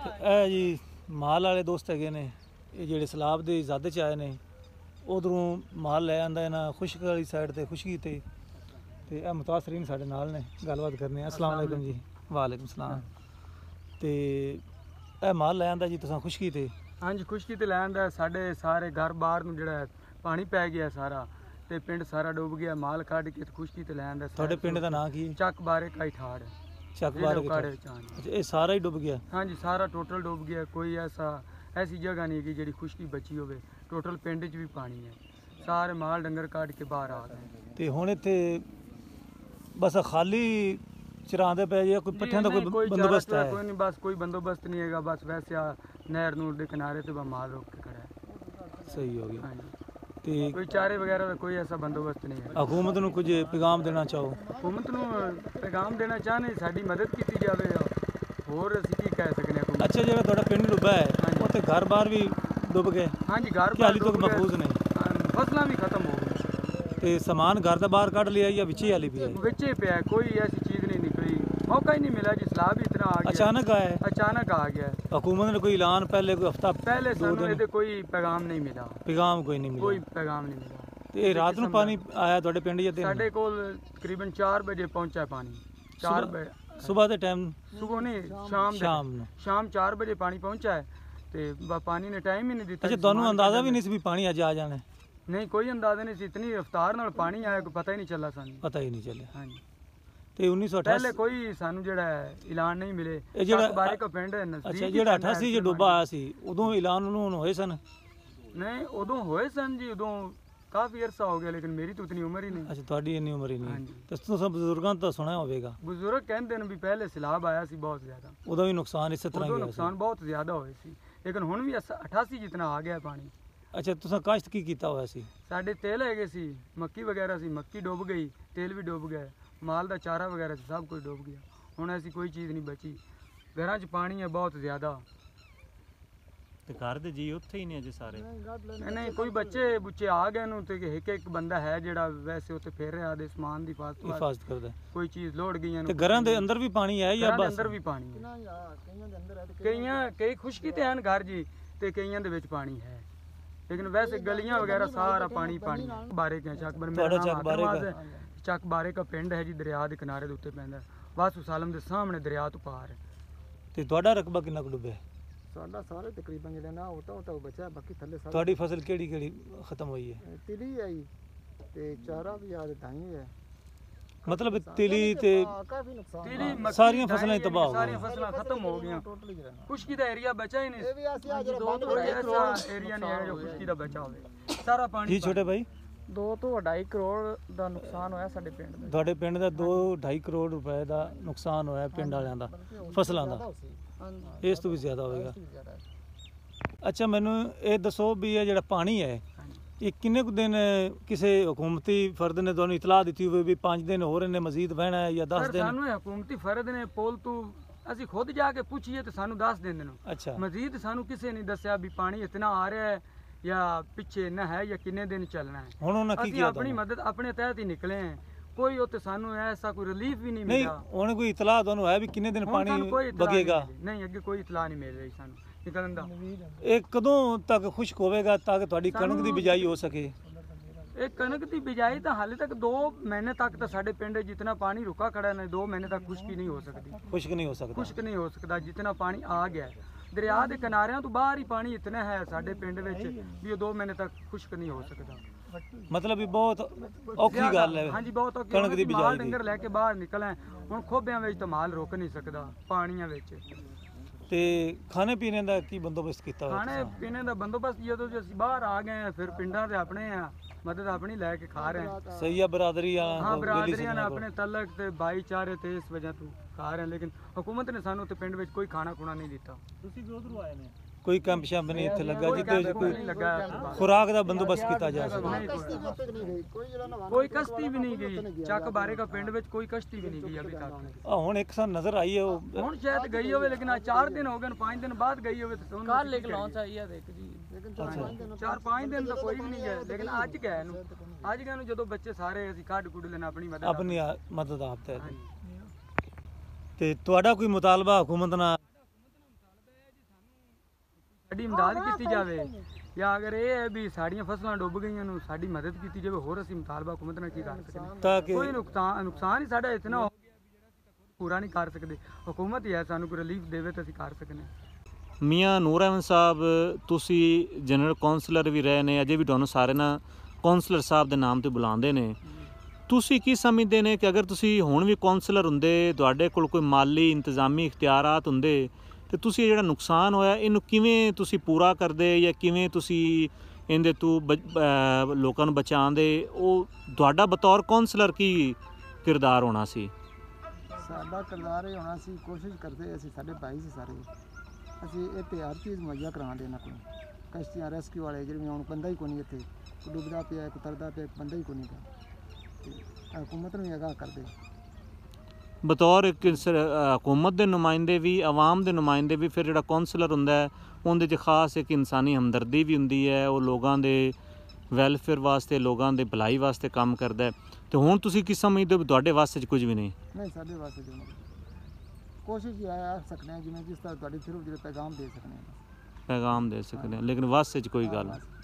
ਇਹ ਜੀ ਮਾਲ ਵਾਲੇ ਦੋਸਤ ਹੈਗੇ ਨੇ, ਇਹ ਜਿਹੜੇ ਸਲਾਬ ਦੇ ਜ਼ਾਦੇ 'ਚ ਆਏ ਨੇ, ਉਧਰੋਂ ਮਾਲ ਲੈ ਆਂਦਾ ਇਹਨਾਂ ਖੁਸ਼ਕ ਵਾਲੀ ਸਾਈਡ ਤੇ ਖੁਸ਼ਕੀ ਤੇ ਇਹ ਮੁਤਾਸਰੀਨ ਸਾਡੇ ਨਾਲ ਨੇ, ਗੱਲਬਾਤ ਕਰਨੀ ਹੈ। अस्सलाम वालेकुम जी। वालेकुम सलाम। ਤੇ ਇਹ ਮਾਲ ਲੈ ਆਂਦਾ ਜੀ ਤੁਸੀਂ ਖੁਸ਼ਕੀ ਤੇ? ਹਾਂਜੀ, ਖੁਸ਼ਕੀ ਤੇ ਲੈ ਆਂਦਾ। ਸਾਡੇ ਸਾਰੇ ਘਰ ਬਾਹਰ ਨੂੰ ਜਿਹੜਾ ਪਾਣੀ ਪੈ ਗਿਆ ਸਾਰਾ, ਤੇ ਪਿੰਡ ਸਾਰਾ ਡੁੱਬ ਗਿਆ। ਮਾਲ ਕੱਢ ਕੇ ਖੁਸ਼ਕੀ ਤੇ ਲੈ ਆਂਦਾ। ਤੁਹਾਡੇ ਪਿੰਡ ਦਾ ਨਾਂ ਕੀ ਹੈ? ਚੱਕ ਬਾਰੇ ਕਾਈ ਠਾੜ। ਚੱਕ ਬਾਰੇ ਅੱਛਾ, ਇਹ ਸਾਰਾ ਹੀ ਡੁੱਬ ਗਿਆ? ਹਾਂਜੀ, ਸਾਰਾ ਟੋਟਲ ਡੁੱਬ ਗਿਆ। ਕੋਈ ਐਸੀ ਜਗ੍ਹਾ ਨਹੀਂ ਕਿ ਜਿਹੜੀ ਖੁਸ਼ਕੀ ਬਚੀ ਹੋਵੇ। ਟੋਟਲ ਪਿੰਡ 'ਚ ਵੀ ਪਾਣੀ ਹੈ। ਸਾਰੇ ਮਾਲ ਡੰਗਰ ਕੱਢ ਕੇ ਬਾਹਰ ਆ ਗਏ। ਤੇ ਹੁਣ ਇੱਥੇ ਬਸ ਖਾਲੀ ਚਰਾਂਦੇ ਪੈ ਜੇ ਕੋਈ ਪੱਠਿਆਂ ਦਾ ਕੋਈ ਬੰਦੋਬਸਤ ਹੈ? ਕੋਈ ਨਹੀਂ, ਬਸ ਕੋਈ ਬੰਦੋਬਸਤ ਨਹੀਂ ਹੈਗਾ। ਬਸ ਵੈਸੇ ਆ ਨਹਿਰ ਨੂੰ ਦੇ ਕਿਨਾਰੇ ਤੇ ਮਾਲ ਰੋਕ ਕੇ ਖੜਾ ਹੈ। ਸਹੀ ਹੋ ਗਿਆ। ਹਾਂਜੀ, ਤੇ ਕੋਈ ਚਾਰੇ ਵਗੈरह ਦਾ ਕੋਈ ਐਸਾ ਬੰਦੋਬਸਤ ਨਹੀਂ ਹੈ। ਹਕੂਮਤ ਨੂੰ ਕੁਝ ਪੈਗਾਮ ਦੇਣਾ ਚਾਹੋ? ਹਕੂਮਤ ਨੂੰ ਪੈਗਾਮ ਦੇਣਾ ਚਾਹਨੇ ਸਾਡੀ ਮਦਦ ਕੀਤੀ ਜਾਵੇ, ਹੋਰ ਅਸੀਂ ਕੀ ਕਹਿ ਸਕਨੇ ਹਾਂ। ਅੱਛਾ, ਜਿਹੜਾ ਤੁਹਾਡਾ ਪਿੰਡ ਡੁੱਬਾ ਹੈ ਉੱਥੇ ਘਰ-ਬਾਰ ਵੀ ਡੁੱਬ ਗਏ? ਹਾਂਜੀ, ਘਰ ਹਾਲੀ ਤੱਕ ਮਹਿਫੂਜ਼ ਨਹੀਂ, ਫਸਲਾਂ ਵੀ ਖਤਮ ਹੋ ਗਈਆਂ। ਤੇ ਸਮਾਨ ਘਰ ਦਾ ਬਾਹਰ ਕੱਢ ਲਿਆ ਜਾਂ ਵਿੱਚੇ ਹਾਲੀ ਵੀ ਹੈ? ਵਿੱਚੇ ਪਿਆ, ਕੋਈ ਐਸੀ ਚੀਜ਼ ਨਹੀਂ ਨਿਕਲੀ। मौका ही नहीं मिला जी, सलाब इतना आ गया, अचानक आया, अचानक आ गया। हुकूमत ने कोई ऐलान पहले कोई हफ्ता पहले सानू कोई पैगाम नहीं मिला? पैगाम कोई नहीं मिला, कोई पैगाम नहीं मिला। ते रात ਨੂੰ ਪਾਣੀ ਆਇਆ ਤੁਹਾਡੇ ਪਿੰਡ ਜਾਂ ਦਿਨ? ਸਾਡੇ ਕੋਲ ਤਕਰੀਬਨ 4 ਵਜੇ ਪਹੁੰਚਾ ਪਾਣੀ। 4 ਵਜੇ ਸਵੇਰ ਦੇ ਟਾਈਮ? ਸੁਬਹ ਨਹੀਂ, ਸ਼ਾਮ 4 ਵਜੇ ਪਾਣੀ ਪਹੁੰਚਾ ਹੈ ਤੇ ਪਾਣੀ ਨੇ ਟਾਈਮ ਹੀ ਨਹੀਂ ਦਿੱਤਾ। ਅੱਛਾ, ਤੁਹਾਨੂੰ ਅੰਦਾਜ਼ਾ ਵੀ ਨਹੀਂ ਸੀ ਵੀ ਪਾਣੀ ਅੱਜ ਆ ਜਾਣਾ? ਨਹੀਂ, ਕੋਈ ਅੰਦਾਜ਼ਾ ਨਹੀਂ ਸੀ। ਇਤਨੀ ਰਫ਼ਤਾਰ ਨਾਲ ਪਾਣੀ ਆਇਆ, ਕੋਈ ਪਤਾ ਹੀ ਨਹੀਂ ਚੱਲਾ ਸਾਨੂੰ। ਪਤਾ ਹੀ ਨਹੀਂ ਚੱਲਿਆ। ਹਾਂਜੀ, ਤੇ 1988 ਪਹਿਲੇ ਕੋਈ ਸਾਨੂੰ ਜਿਹੜਾ ਐਲਾਨ ਨਹੀਂ ਮਿਲੇ। ਇਹ ਜਿਹੜਾ ਬਾਰੇ ਕੋ ਪਿੰਡ ਹੈ ਨਜ਼ਦੀਕ। ਅੱਛਾ, ਜਿਹੜਾ 88 ਜੇ ਡੁੱਬਾ ਆਇਆ ਸੀ ਉਦੋਂ ਐਲਾਨ ਨੂੰ ਹੋਏ ਸਨ? ਨਹੀਂ, ਉਦੋਂ ਹੋਏ ਸਨ ਜੀ, ਉਦੋਂ ਕਾਫੀ ਅਰਸਾ ਹੋ ਗਿਆ, ਲੇਕਿਨ ਮੇਰੀ ਤਾਂ ਉਤਨੀ ਉਮਰ ਹੀ ਨਹੀਂ। ਅੱਛਾ, ਤੁਹਾਡੀ ਇੰਨੀ ਉਮਰ ਹੀ ਨਹੀਂ। ਤੇ ਤੁਸੀਂ ਬਜ਼ੁਰਗਾਂ ਤੋਂ ਸੁਣਿਆ ਹੋਵੇਗਾ? ਬਜ਼ੁਰਗ ਕਹਿੰਦੇ ਨੇ ਵੀ ਪਹਿਲੇ ਸੈਲਾਬ ਆਇਆ ਸੀ ਬਹੁਤ ਜ਼ਿਆਦਾ, ਉਦੋਂ ਵੀ ਨੁਕਸਾਨ ਇਸੇ ਤਰ੍ਹਾਂ ਹੀ ਨੁਕਸਾਨ ਬਹੁਤ ਜ਼ਿਆਦਾ ਹੋਏ ਸੀ, ਲੇਕਿਨ ਹੁਣ ਵੀ 88 ਜਿਤਨਾ ਆ ਗਿਆ ਪਾਣੀ। ਅੱਛਾ, ਤੁਸੀਂ ਕਾਸ਼ਤ ਕੀ ਕੀਤਾ ਹੋਇਆ ਸੀ? ਸਾਡੇ ਤੇਲ ਹੈਗੇ ਸੀ, ਮੱਕੀ ਵਗੈਰਾ ਸੀ, ਮੱਕੀ ਡੁੱਬ ਗਈ, ਤੇਲ ਵੀ ਡੁੱਬ ਗਿਆ, ਮਾਲ ਦਾ ਚਾਰਾ ਵਗੈਰਾ ਸੀ, ਸਭ ਕੁਝ ਡੁੱਬ ਗਿਆ। ਹੁਣ ਐਸੀ ਕੋਈ ਚੀਜ਼ ਨਹੀਂ ਬਚੀ। ਘਰਾਂ 'ਚ ਪਾਣੀ ਹੈ ਬਹੁਤ ਜ਼ਿਆਦਾ। ਤੇ ਘਰ ਦੇ ਜੀ ਉੱਥੇ ਹੀ ਨੇ ਅਜੇ ਸਾਰੇ? ਨਹੀਂ, ਕੋਈ ਬੱਚੇ ਬੁੱਚੇ ਆ ਗਏ ਨੂੰ, ਤੇ ਇੱਕ ਬੰਦਾ ਹੈ ਜਿਹੜਾ ਵੈਸੇ ਉੱਥੇ ਫੇਰ ਰਿਹਾ ਦੇ ਸਮਾਨ ਦੀ ਹਿਫਾਜ਼ਤ ਕਰਦਾ। ਕੋਈ ਚੀਜ਼ ਲੋੜ ਗਈਆਂ ਤੇ ਘਰਾਂ ਦੇ ਅੰਦਰ ਵੀ ਪਾਣੀ ਹੈ ਜਾਂ ਬਸ? ਅੰਦਰ ਵੀ ਪਾਣੀ ਹੈ। ਕਈ ਖੁਸ਼ਕੀ ਤੇ ਹਨ ਘਰ ਜੀ, ਤੇ ਕਈਆਂ ਦੇ ਵਿੱਚ ਪਾਣੀ ਹੈ, ਲੇਕਿਨ ਵੈਸੇ ਗਲੀਆਂ ਵਗੈਰਾ ਸਾਰਾ ਪਾਣੀ ਪਾਣੀ। ਬਾਰੇ ਕੇ ਚੱਕ ਬਾਰੇ ਕਾ ਪਿੰਡ ਹੈ ਜੀ, ਦਰਿਆ ਦੇ ਕਿਨਾਰੇ ਦੇ ਉੱਤੇ ਪੈਂਦਾ। ਵਾਸੂ ਸਾਲਮ ਦੇ ਸਾਹਮਣੇ ਦਰਿਆ ਤੋਂ ਪਾਰ ਹੈ। ਤੇ ਤੁਹਾਡਾ ਰਕਬਾ ਕਿੰਨਾ ਕੁ ਡੁੱਬਿਆ? ਸਾਡਾ ਸਾਰੇ ਤਕਰੀਬਨ ਜਿਹੜਾ ਨਾ ਉਹ ਬਚਿਆ, ਬਾਕੀ ਥੱਲੇ ਸਾਰਾ। ਤੁਹਾਡੀ ਫਸਲ ਕਿਹੜੀ ਖਤਮ ਹੋਈ ਹੈ? ਤਿਲੀ ਹੈ ਜੀ, ਤੇ ਚਾਰਾ ਵੀ ਆ ਢਾਈ ਹੈ। ਮਤਲਬ ਤਿਲੀ ਤੇ ਕਾਫੀ ਨੁਕਸਾਨ, ਸਾਰੀਆਂ ਫਸਲਾਂ ਹੀ ਤਬਾਹ ਹੋ ਗਈਆਂ, ਸਾਰੀਆਂ ਫਸਲਾਂ ਖਤਮ ਹੋ ਗਈਆਂ। ਖੁਸ਼ਕੀ ਦਾ ਏਰੀਆ ਬਚਾ ਹੀ ਨਹੀਂ। ਇਹ ਵੀ ਅਸੀਂ ਅੱਜ ਐਸਾ ਏਰੀਆ ਨਹੀਂ ਹੈ ਜੋ ਖੁਸ਼ਕੀ ਦਾ ਬਚਾ ਹੋਵੇ। ਸਾਰਾ ਪਾਣੀ। ਜੀ ਛੋਟੇ ਭਾਈ, 2 ਤੋਂ 2.5 ਕਰੋੜ ਦਾ ਨੁਕਸਾਨ ਹੋਇਆ ਸਾਡੇ ਪਿੰਡ ਦਾ। ਤੁਹਾਡੇ ਪਿੰਡ ਦਾ 2-2.5 ਕਰੋੜ ਰੁਪਏ ਦਾ ਨੁਕਸਾਨ ਹੋਇਆ ਪਿੰਡ ਵਾਲਿਆਂ ਦਾ, ਫਸਲਾਂ ਦਾ? ਇਸ ਤੋਂ ਵੀ ਜ਼ਿਆਦਾ ਹੋਵੇਗਾ। ਅੱਛਾ, ਮੈਨੂੰ ਇਹ ਦੱਸੋ ਵੀ ਇਹ ਜਿਹੜਾ ਪਾਣੀ ਹੈ ਇਹ ਕਿੰਨੇ ਕੁ ਦਿਨ ਕਿਸੇ ਹਕੂਮਤੀ ਫਰਦ ਨੇ ਤੁਹਾਨੂੰ ਇਤਲਾਹ ਦਿੱਤੀ ਹੋਵੇ ਵੀ 5 ਦਿਨ ਹੋਰ ਇਹਨੇ ਮਜ਼ੀਦ ਬਹਿਣਾ ਹੈ ਜਾਂ 10 ਦਿਨ? ਸਾਨੂੰ ਹਕੂਮਤੀ ਫਰਦ ਨੇ ਪੋਲ ਤੋਂ ਅਸੀਂ ਖੁਦ ਜਾ ਕੇ ਪੁੱਛੀਏ ਤੇ ਸਾਨੂੰ 10 ਦਿਨ ਨੇ। ਅੱਛਾ, ਮਜ਼ੀਦ ਸਾਨੂੰ ਕਿਸੇ ਨੇ ਦੱਸਿਆ ਵੀ ਪਾਣੀ ਇਤਨਾ ਆ ਰਿਹਾ ਹੈ ਜਾਂ ਪਿੱਛੇ ਨਾ ਹੈ ਜਾਂ ਕਿੰਨੇ ਦਿਨ ਚੱਲਣਾ ਹੈ। ਹੁਣ ਉਹਨਾਂ ਕੀ ਕੀਤਾ? ਆਪਣੀ ਮਦਦ ਆਪਣੇ ਤਹਿਤ ਹੀ ਨਿਕਲੇ हैं। ਕੋਈ ਉੱਤੇ ਸਾਨੂੰ ਐਸਾ ਕੋਈ ਰਿਲੀਫ ਵੀ ਨਹੀਂ ਮਿਲਿਆ। ਨਹੀਂ, ਉਹਨੇ ਕੋਈ ਇਤਲਾਹ ਤੁਹਾਨੂੰ ਹੈ ਵੀ ਕਿੰਨੇ ਦਿਨ ਪਾਣੀ ਵਗੇਗਾ? ਨਹੀਂ, ਅੱਗੇ ਕੋਈ ਇਤਲਾਹ ਨਹੀਂ ਮਿਲ ਰਹੀ ਸਾਨੂੰ ਨਿਕਲਣ ਦਾ। ਇਹ ਕਦੋਂ ਤੱਕ ਖੁਸ਼ਕ ਹੋਵੇਗਾ ਤਾਂ ਕਿ ਤੁਹਾਡੀ ਕਣਕ ਦੀ ਬਿਜਾਈ ਹੋ ਸਕੇ? ਇਹ ਕਣਕ ਦੀ ਬਿਜਾਈ ਤਾਂ ਹਾਲੇ ਤੱਕ 2 ਮਹੀਨੇ ਤੱਕ ਤਾਂ ਸਾਡੇ ਪਿੰਡ ਜਿਤਨਾ ਪਾਣੀ ਰੁਕਾ ਖੜਾ ਹੈ, 2 ਮਹੀਨੇ ਤੱਕ ਖੁਸ਼ਕੀ ਨਹੀਂ ਹੋ ਸਕਦੀ। ਖੁਸ਼ਕ ਨਹੀਂ ਹੋ ਸਕਦਾ? ਖੁਸ਼ਕ ਨਹੀਂ ਹੋ ਸਕਦਾ ਜਿਤਨਾ ਪਾਣੀ ਆ ਗਿਆ। ਦਰਿਆ ਦੇ ਕਿਨਾਰਿਆਂ ਤੋਂ ਬਾਹਰ ਹੀ ਪਾਣੀ ਇਤਨਾ ਹੈ ਸਾਡੇ ਪਿੰਡ ਵਿੱਚ ਵੀ ਉਹ 2 ਮਹੀਨੇ ਤੱਕ ਖੁਸ਼ਕ ਨਹੀਂ ਹੋ ਸਕਦਾ। ਮਤਲਬ ਵੀ ਬਹੁਤ ਔਖੀ ਗੱਲ ਹੈ। ਹਾਂਜੀ, ਬਹੁਤ ਔਖੀ। ਕਣਕ ਦੀ ਬਿਜਾਈ ਡੰਗਰ ਲੈ ਕੇ ਬਾਹਰ ਨਿਕਲੇ, ਹੁਣ ਖੋਬਿਆਂ ਵਿੱਚ ਤਾਂ ਮਾਲ ਰੁਕ ਨਹੀਂ ਸਕਦਾ ਪਾਣੀਆਂ ਵਿੱਚ। ਤੇ ਖਾਣੇ ਪੀਣੇ ਦਾ ਕੀ ਬੰਦੋਬਸਤ ਕੀਤਾ ਹੋਇਆ? ਖਾਣੇ ਪੀਣੇ ਦਾ ਬੰਦੋਬਸਤ ਜਦੋਂ ਅਸੀਂ ਬਾਹਰ ਆ ਗਏ ਆ, ਫਿਰ ਪਿੰਡਾਂ ਦੇ ਆਪਣੇ ਆ ਮਦਦ ਆਪਣੀ ਲੈ ਕੇ ਖਾ ਰਹੇ ਹਾਂ। ਸਹੀ ਆ, ਬਰਾਦਰੀ ਆ? ਹਾਂ, ਬਰਾਦਰੀਆਂ ਨੇ ਆਪਣੇ ਤਲਕ ਤੇ ਭਾਈਚਾਰੇ ਤੇ ਇਸ ਵਜ੍ਹਾ ਤੋਂ ਖਾ ਰਹੇ, ਲੇਕਿਨ ਹਕੂਮਤ ਨੇ ਸਾਨੂੰ ਤੇ ਪਿੰਡ ਵਿੱਚ ਕੋਈ ਖਾਣਾ ਖੁਣਾ ਨਹੀਂ ਦਿੱਤਾ। ਤੁਸੀਂ ਵੀ ਉਧਰੋਂ ਆਏ ਨੇ? ਕੋਈ ਕੈਂਪ ਸ਼ੈਂਪ ਨਹੀਂ ਇੱਥੇ ਲੱਗਾ ਜਿੱਥੇ ਕੋਈ ਖੁਰਾਕ ਦਾ ਬੰਦੋਬਸਤ ਕੀਤਾ ਜਾ ਸਕੇ? ਕੋਈ ਕਸ਼ਤੀ ਵੀ ਨਹੀਂ ਗਈ ਚੱਕ ਬਾਰੇ ਕਾ ਪਿੰਡ ਵਿੱਚ, ਕੋਈ ਕਸ਼ਤੀ ਵੀ ਨਹੀਂ ਗਈ ਅਭੀ ਤੱਕ। ਹੁਣ ਇੱਕ ਸਾਲ ਨਜ਼ਰ ਆਈ ਹੈ ਉਹ, ਹੁਣ ਸ਼ਾਇਦ ਗਈ ਹੋਵੇ, ਲੇਕਿਨ ਆ 4 ਦਿਨ ਹੋ ਗਏ, 5 ਦਿਨ ਬਾਅਦ ਗਈ ਹੋਵੇ। ਕੱਲ ਇੱਕ ਲਾਂਚ ਆਈ ਹੈ ਦੇਖ ਜੀ, 4-5 ਦਿਨ ਤਾਂ ਕੋਈ ਵੀ ਨਹੀਂ ਗਿਆ, ਲੇਕਿਨ ਅੱਜ ਗਏ ਨੂੰ। ਅੱਜ ਗਏ ਨੂੰ ਜਦੋਂ ਬੱਚੇ ਸਾਰੇ ਅਸੀਂ ਕੱਢ ਕੁੱਢ ਲੈਣਾ ਆਪਣੀ ਮਦਦ ਆਪ ਤੇ। ਤੇ ਤੁਹਾਡਾ ਕੋਈ ਮੁਤਾਲਬਾ ਹਕੂਮਤ ਨਾਲ? ਸਾਡੀ ਇਮਦਾਦ ਕੀਤੀ ਜਾਵੇ, ਜਾਂ ਅਗਰ ਇਹ ਹੈ ਵੀ ਸਾਡੀਆਂ ਫਸਲਾਂ ਡੁੱਬ ਗਈਆਂ ਨੂੰ ਸਾਡੀ ਮਦਦ ਕੀਤੀ ਜਾਵੇ, ਹੋਰ ਅਸੀਂ ਮੁਤਾਲਬਾ ਹੁਕੂਮਤ ਨਾਲ ਕੀ ਕਰ ਸਕਦੇ ਹਾਂ। ਤਾਂ ਕਿ ਕੋਈ ਨੁਕਸਾਨ ਹੀ ਸਾਡਾ ਇਤਨਾ ਹੋ ਗਿਆ ਵੀ ਜਿਹੜਾ ਅਸੀਂ ਖੁਦ ਪੂਰਾ ਨਹੀਂ ਕਰ ਸਕਦੇ, ਹੁਕੂਮਤ ਹੀ ਹੈ ਸਾਨੂੰ ਕੋਈ ਰਿਲੀਫ ਦੇਵੇ ਤਾਂ ਅਸੀਂ ਕਰ ਸਕਨੇ ਹਾਂ। ਮੀਆਂ ਨੂਰ ਅਹਿਮਦ ਸਾਹਿਬ, ਤੁਸੀਂ ਜਨਰਲ ਕੌਂਸਲਰ ਵੀ ਰਹੇ ਨੇ, ਅਜੇ ਵੀ ਤੁਹਾਨੂੰ ਸਾਰੇ ਨਾ ਕੌਂਸਲਰ ਸਾਹਿਬ ਦੇ ਨਾਮ ਤੇ ਬੁਲਾਉਂਦੇ ਨੇ। ਤੁਸੀਂ ਕੀ ਸਮਝਦੇ ਨੇ ਕਿ ਅਗਰ ਤੁਸੀਂ ਹੁਣ ਵੀ ਕੌਂਸਲਰ ਹੁੰਦੇ, ਤੁਹਾਡੇ ਕੋਲ ਕੋਈ ਮਾਲੀ ਇੰਤਜ਼ਾਮੀ ਇਖਤਿਆਰਾਤ ਹੁੰਦੇ, ਤੇ ਤੁਸੀਂ ਇਹ ਜਿਹੜਾ ਨੁਕਸਾਨ ਹੋਇਆ ਇਹਨੂੰ ਕਿਵੇਂ ਤੁਸੀਂ ਪੂਰਾ ਕਰਦੇ, ਜਾਂ ਕਿਵੇਂ ਤੁਸੀਂ ਇਹਦੇ ਤੋਂ ਲੋਕਾਂ ਨੂੰ ਬਚਾਉਂਦੇ? ਉਹ ਤੁਹਾਡਾ ਬਤੌਰ ਕੌਂਸਲਰ ਕੀ ਕਿਰਦਾਰ ਹੋਣਾ ਸੀ? ਸਾਡਾ ਕਿਰਦਾਰ ਇਹ ਹੋਣਾ ਸੀ, ਕੋਸ਼ਿਸ਼ ਕਰਦੇ ਅਸੀਂ, ਸਾਡੇ ਭਾਈ ਸੀ ਸਾਰੇ, ਅਸੀਂ ਇਹ ਹਰ ਚੀਜ਼ ਮੁਹੱਈਆ ਕਰਾਉਣ ਦੇ ਇਹਨਾਂ ਕੋਲ। ਕਸ਼ਤੀਆਂ ਰੈਸਕਿਊ ਵਾਲੇ ਜਿਹੜੇ ਹੁਣ ਬੰਦਾ ਹੀ ਕੋਈ ਨਹੀਂ ਇੱਥੇ, ਕੋਈ ਡੁੱਬਦਾ ਪਿਆ, ਕੋਈ ਤਰਦਾ ਪਿਆ, ਬੰਦਾ ਹੀ ਕੋਈ ਨਹੀਂ ਗਾ। ਹੁਕੂਮਤ ਨੂੰ ਵੀ ਅਗਾਹ ਕਰਦੇ। ਬਤੌਰ ਇੱਕ ਹਕੂਮਤ ਦੇ ਨੁਮਾਇੰਦੇ ਵੀ, ਆਵਾਮ ਦੇ ਨੁਮਾਇੰਦੇ ਵੀ, ਫਿਰ ਜਿਹੜਾ ਕੌਂਸਲਰ ਹੁੰਦਾ ਹੈ ਉਹਦੇ 'ਚ ਖਾਸ ਇੱਕ ਇਨਸਾਨੀ ਹਮਦਰਦੀ ਵੀ ਹੁੰਦੀ ਹੈ, ਉਹ ਲੋਕਾਂ ਦੇ ਵੈਲਫੇਅਰ ਵਾਸਤੇ, ਲੋਕਾਂ ਦੇ ਭਲਾਈ ਵਾਸਤੇ ਕੰਮ ਕਰਦਾ ਹੈ। ਤੇ ਹੁਣ ਤੁਸੀਂ ਕੀ ਸਮਝਦੇ ਹੋ? ਤੁਹਾਡੇ ਵਾਸਤੇ 'ਚ ਕੁਝ ਵੀ ਨਹੀਂ? ਨਹੀਂ, ਸਾਡੇ ਵਾਸਤੇ ਜੋ ਕੋਸ਼ਿਸ਼ ਹੀ ਆ ਸਕਨੇ ਹਾਂ, ਜਿਵੇਂ ਜਿਸ ਤਰ੍ਹਾਂ ਤੁਹਾਡੀ ਸਿਰਫ ਜਿਹੜੇ ਪੈਗਾਮ ਦੇ ਸਕਨੇ ਹਾਂ, ਪੈਗਾਮ ਦੇ ਸਕਦੇ ਹਾਂ, ਲੇਕਿਨ ਵਾਸਤੇ 'ਚ ਕੋਈ ਗੱਲ ਨਹੀਂ।